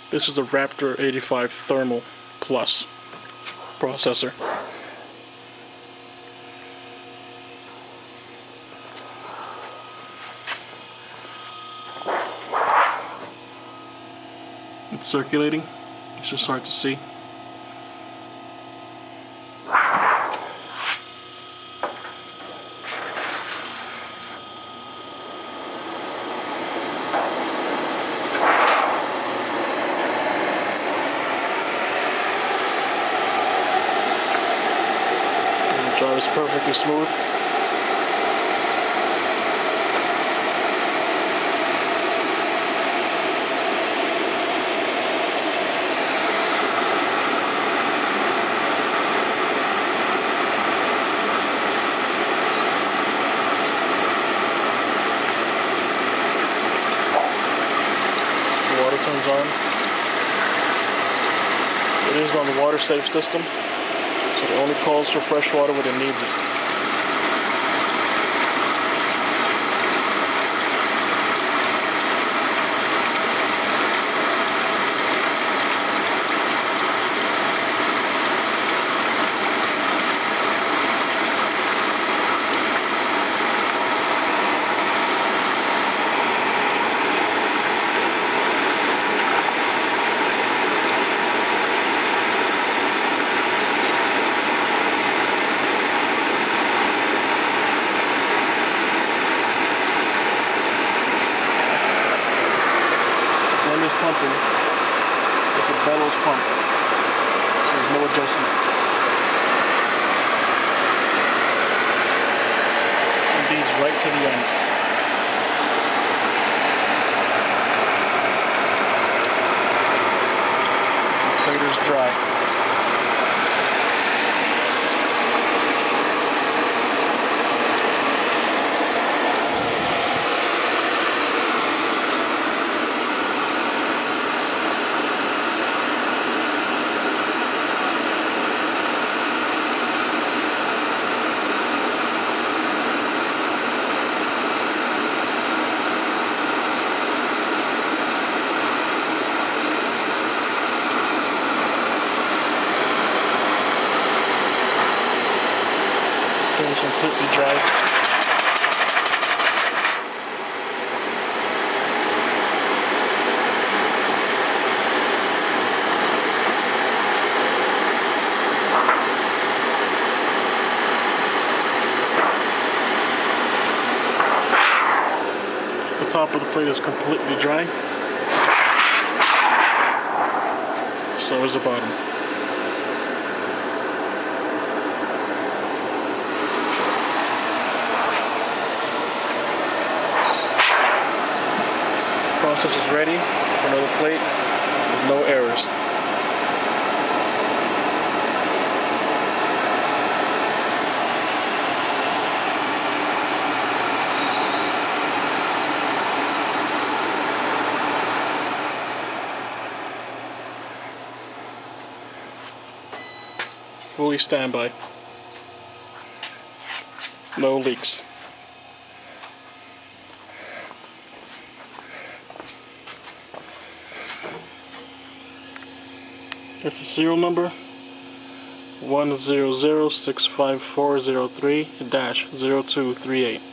This is the Raptor 85 Thermal Plus processor. It's circulating. It's just hard to see. The drive is perfectly smooth. Turns on. It is on the water safe system, so it only calls for fresh water when it needs it. Pumping with the bellows pump, so there's no adjustment. It leads right to the end. The plate is dry. It's completely dry. The top of the plate is completely dry. So is the bottom. Process is ready for another plate with no errors. Fully standby. No leaks. That's the serial number 1006540 0238.